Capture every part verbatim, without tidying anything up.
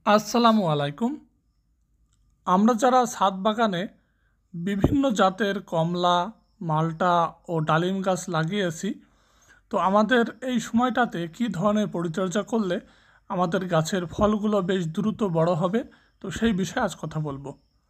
আসসালামু আলাইকুম। আমরা যারা ছাদ বাগানে বিভিন্ন জাতের কমলা, মাল্টা ও ডালিম গাছ লাগিয়েছি, তো আমাদের এই সময়টাতে কী ধরনের পরিচর্যা করলে আমাদের গাছের ফলগুলো বেশ দ্রুত বড় হবে, তো সেই বিষয়ে আজ কথা বলবো।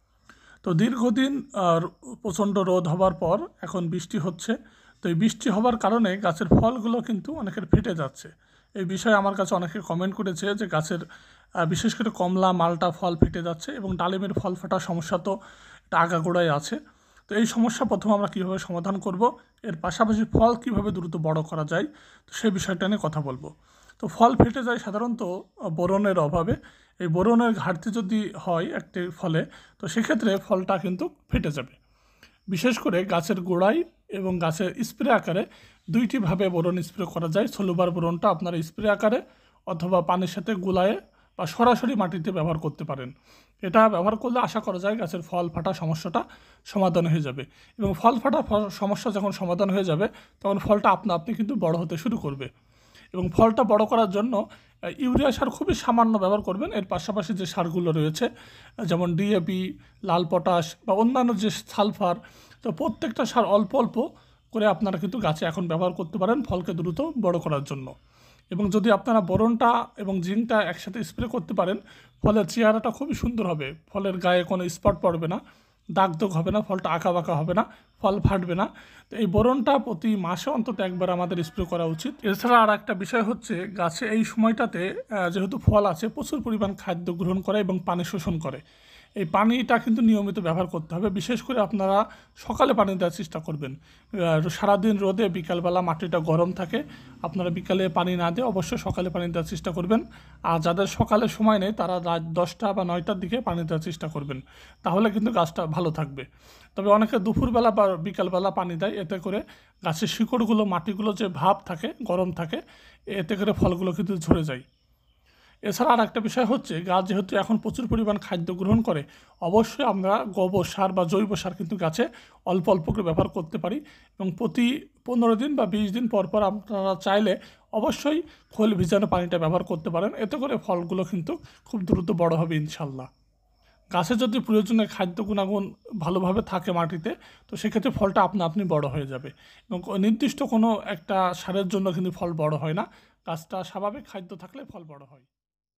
তো দীর্ঘদিন আর প্রচণ্ড রোদ হবার পর এখন বৃষ্টি হচ্ছে। তো এই বৃষ্টি হবার কারণে গাছের ফলগুলো কিন্তু অনেকের ফেটে যাচ্ছে। এই বিষয়ে আমার কাছে অনেকে কমেন্ট করেছে যে গাছের বিশেষ করে কমলা, মালটা ফল ফেটে যাচ্ছে এবং ডালিমের ফল ফাটার সমস্যা তো এটা আগাগোড়াই আছে। তো এই সমস্যা প্রথমে আমরা কীভাবে সমাধান করব, এর পাশাপাশি ফল কীভাবে দ্রুত বড় করা যায়, তো সেই বিষয়টা নিয়ে কথা বলবো। তো ফল ফেটে যায় সাধারণত বোরনের অভাবে। এই বোরনের ঘাটতি যদি হয় একটি ফলে, তো সেক্ষেত্রে ফলটা কিন্তু ফেটে যাবে। বিশেষ করে গাছের গোড়ায় এবং গাছের স্প্রে আকারে দুইটিভাবে বোরন স্প্রে করা যায়। সলুবার বোরনটা আপনারা স্প্রে আকারে অথবা পানির সাথে গুলায়ে বা সরাসরি মাটিতে ব্যবহার করতে পারেন। এটা ব্যবহার করলে আশা করা যায় গাছের ফল ফাটা সমস্যাটা সমাধান হয়ে যাবে এবং ফল ফাটা সমস্যা যখন সমাধান হয়ে যাবে তখন ফলটা আপনা আপনি কিন্তু বড় হতে শুরু করবে। এবং ফলটা বড় করার জন্য ইউরিয়া সার খুবই সামান্য ব্যবহার করবেন। এর পাশাপাশি যে সারগুলো রয়েছে যেমন ডিএপি, লাল পটাশ বা অন্যান্য যে সালফার, তো প্রত্যেকটা সার অল্প অল্প করে আপনারা কিন্তু গাছে এখন ব্যবহার করতে পারেন ফলকে দ্রুত বড় করার জন্য। এবং যদি আপনারা বোরনটা এবং জিঙ্কটা একসাথে স্প্রে করতে পারেন, ফলের চেহারাটা খুবই সুন্দর হবে। ফলের গায়ে কোনো স্পট পড়বে না, দাগ দাগ হবে না, ফলটা আঁকা বাঁকা হবে না, ফল ফাটবে না। তো এই বোরনটা প্রতি মাসে অন্তত একবার আমাদের স্প্রে করা উচিত। এছাড়া আর একটা বিষয় হচ্ছে গাছে এই সময়টাতে যেহেতু ফল আছে প্রচুর পরিমাণ খাদ্য গ্রহণ করে এবং পানি শোষণ করে। এই পানিটা কিন্তু নিয়মিত ব্যবহার করতে হবে। বিশেষ করে আপনারা সকালে পানি দেওয়ার চেষ্টা করবেন। সারাদিন রোদে বিকালবেলা মাটিটা গরম থাকে, আপনারা বিকালে পানি না দিয়ে অবশ্যই সকালে পানি দেওয়ার চেষ্টা করবেন। আর যাদের সকালে সময় নেই তারা রাত দশটা বা নয়টার দিকে পানি দেওয়ার চেষ্টা করবেন, তাহলে কিন্তু গাছটা ভালো থাকবে। তবে অনেকে দুপুরবেলা বা বিকালবেলা পানি দেয়, এতে করে গাছের শিকড়গুলো, মাটিগুলো যে ভাব থাকে, গরম থাকে, এতে করে ফলগুলো কিন্তু ঝরে যায়। এছাড়া আর একটা বিষয় হচ্ছে গাছ যেহেতু এখন প্রচুর পরিমাণ খাদ্য গ্রহণ করে, অবশ্যই আমরা গোবর সার বা জৈব সার কিন্তু গাছে অল্প অল্প করে ব্যবহার করতে পারি এবং প্রতি পনেরো দিন বা বিশ দিন পর পর আপনারা চাইলে অবশ্যই খোল ভিজানো পানিটা ব্যবহার করতে পারেন। এতে করে ফলগুলো কিন্তু খুব দ্রুত বড় হবে ইনশাল্লাহ। গাছে যদি প্রয়োজনীয় খাদ্য গুণাগুণ ভালোভাবে থাকে মাটিতে, তো সেক্ষেত্রে ফলটা আপনা আপনি বড় হয়ে যাবে এবং নির্দিষ্ট কোনো একটা সারের জন্য কিন্তু ফল বড় হয় না। গাছটা স্বাভাবিক খাদ্য থাকলে ফল বড় হয়।